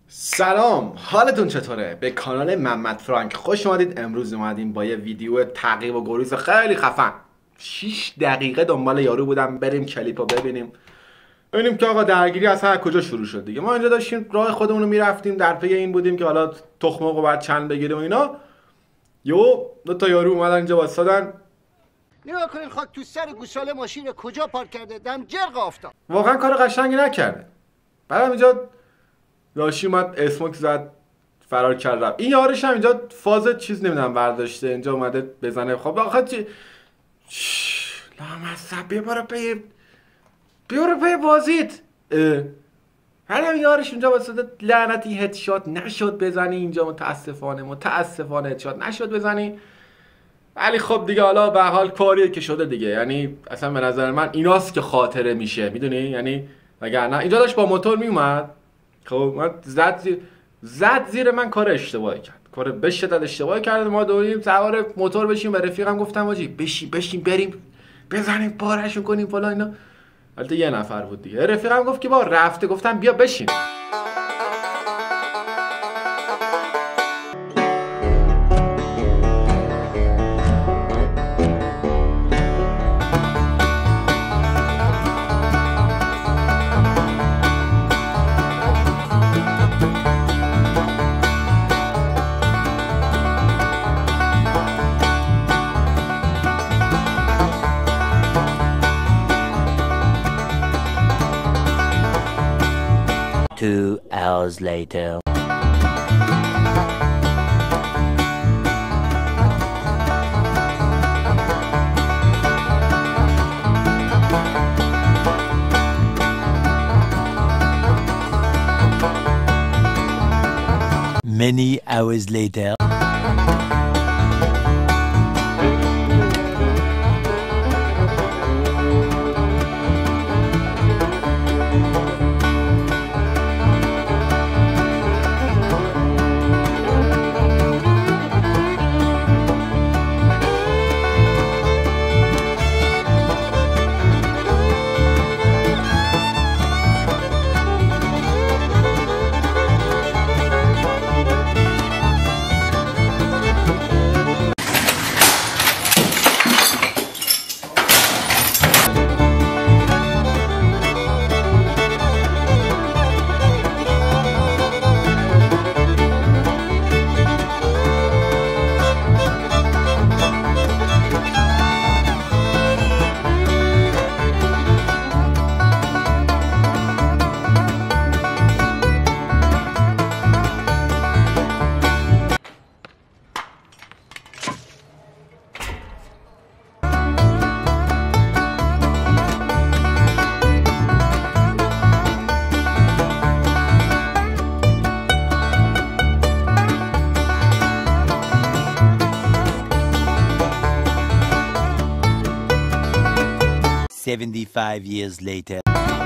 سلام، حالتون چطوره؟ به کانال محمد فرانک خوش اومدید. امروز اومدیم با یه ویدیو تعقیب و گریز خیلی خفن. 6 دقیقه دنبال یارو بودم بریم کلیپو ببینیم که آقا درگیری اصلا از کجا شروع شد دیگه. ما اینجا داشتیم راه خودمون رو میرفتیم، در پی این بودیم که حالا تخم مرغ بعد چند بگیریم و اینا. دو تا یارو اومدن اینجا واسادن. نگاه کنین خاک تو سر گوساله ماشین کجا پارک کرده، دم جرق افتاد. واقعا کار قشنگی نکرده. بعدم اینجا لاشی اومد اسموک زد فرار کرد رفت. این یارش هم اینجا فاز چیز نمیدونم برداشته، اینجا اومده بزنه. خب آخه چی لامصب بیارو پی بازیت. هرم یارش اونجا واسه لعنتی هدشات نشد بزنی. اینجا متاسفانه هدشات نشد بزنی. ولی خب دیگه حالا به حال کاریه که شده دیگه. یعنی اصلا به نظر من ایناست که خاطره میشه، میدونی؟ یعنی وگرنه اینجا داشت با موتور میومد، خب من زد زیر من، کار اشتباهی کرد، کار به شدت اشتباهی کرد. ما دوریم سوار موتور بشیم. به رفیقم گفتم آجی بشین بریم بزنیم پارهشون کنیم فلان اینا. البته یه نفر بود دیگه. رفیقم گفت که با رفته، گفتم بیا بشین. Two hours later. Many hours later. $75 years later.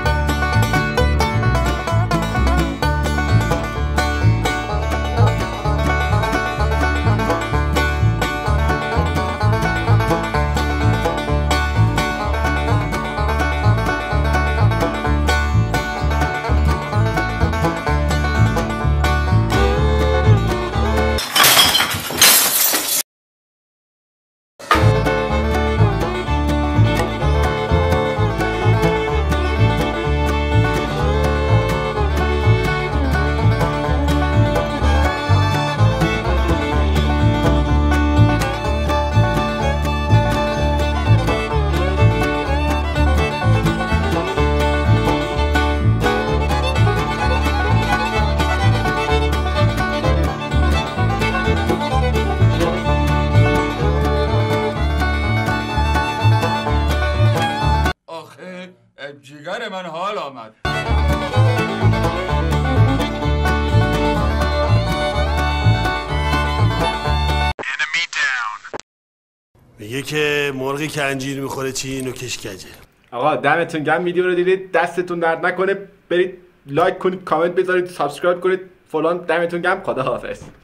جیگر من حال آمد. میگه که مرغی که انجیر میخوره چی نوکش کجه. آقا دمتون گرم ویدیو رو دیدید، دستتون درد نکنه. برید لایک کنید، کامنت بذارید، سابسکرایب کنید فلان. دمتون گرم، خدا حافظ.